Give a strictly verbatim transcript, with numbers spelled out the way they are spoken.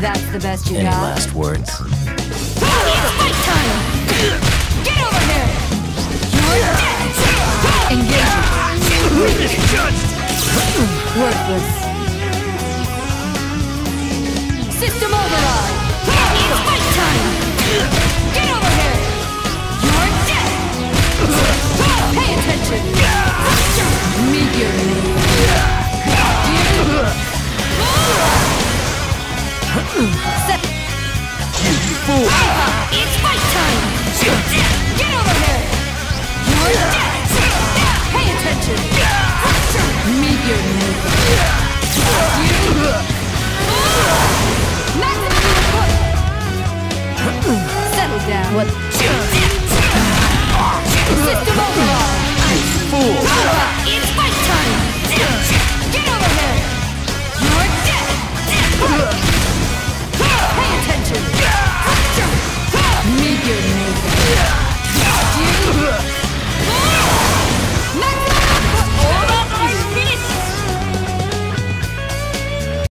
That's the best you Any got? last words? It's fight time! Get over here! You're dead! Engage! Worthless. System override! It's fight time! Get over here! You're dead! Pay attention! Meteor! Set. You fool!